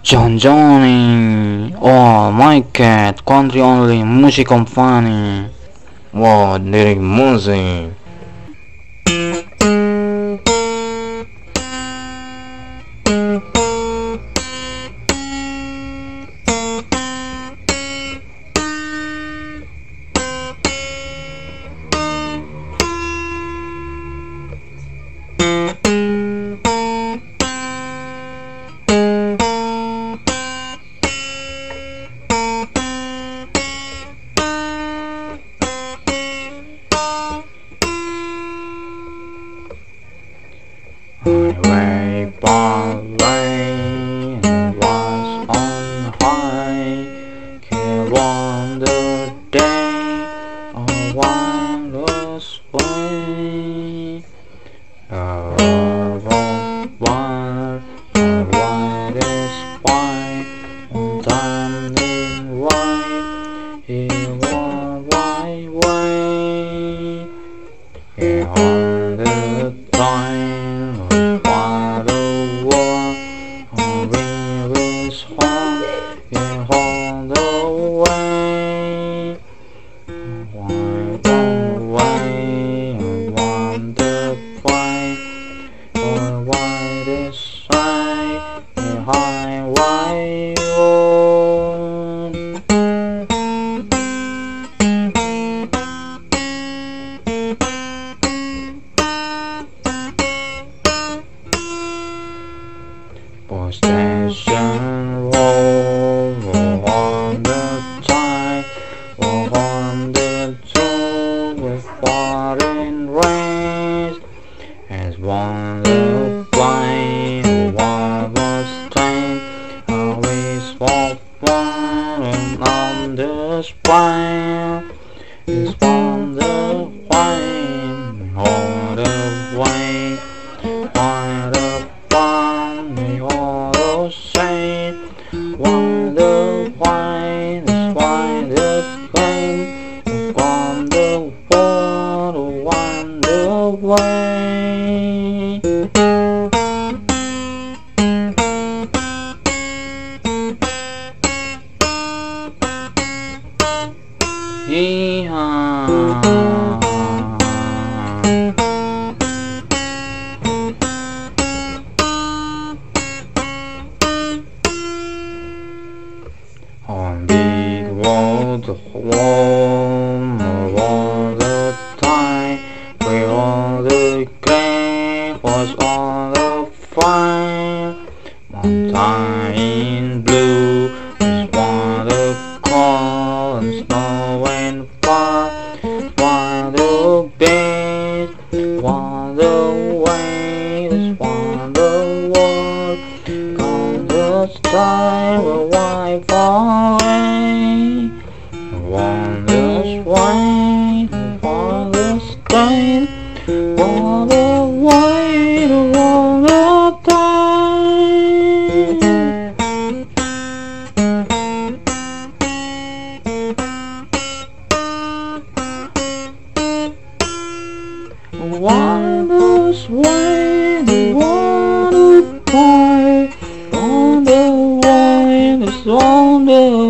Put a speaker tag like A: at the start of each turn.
A: Jhoni, oh my cat, country only, music company. Wow, lyric music. Highway ballet was on high, came on the day of wondrous way. A white is white, on time in white, he was white way. He on the time. Station roll on the tide, on the tube with foreign rays, as one the blind, one was trained, always for one on the spine, is one the wine, all the way, why the fun, they all say, why the wine is why the pain, from the water, wander away. Yeehaw. On big road home all the time, where all the grain was on the fire. Mountain in blue is water cold and snow and fire. While the bed, while the waves, while the world, come the sky will wipe away. Wonders white, wonders stain, wonder white, wonder time. Wonders white, wonder white, wonder white, wonder